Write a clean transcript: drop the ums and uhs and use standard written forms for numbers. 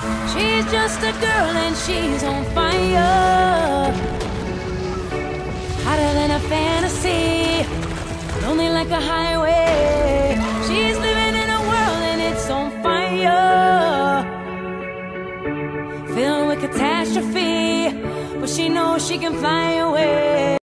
She's just a girl and she's on fire, hotter than a fantasy, lonely like a highway. She's living in a world and it's on fire, filled with catastrophe, but she knows she can fly away.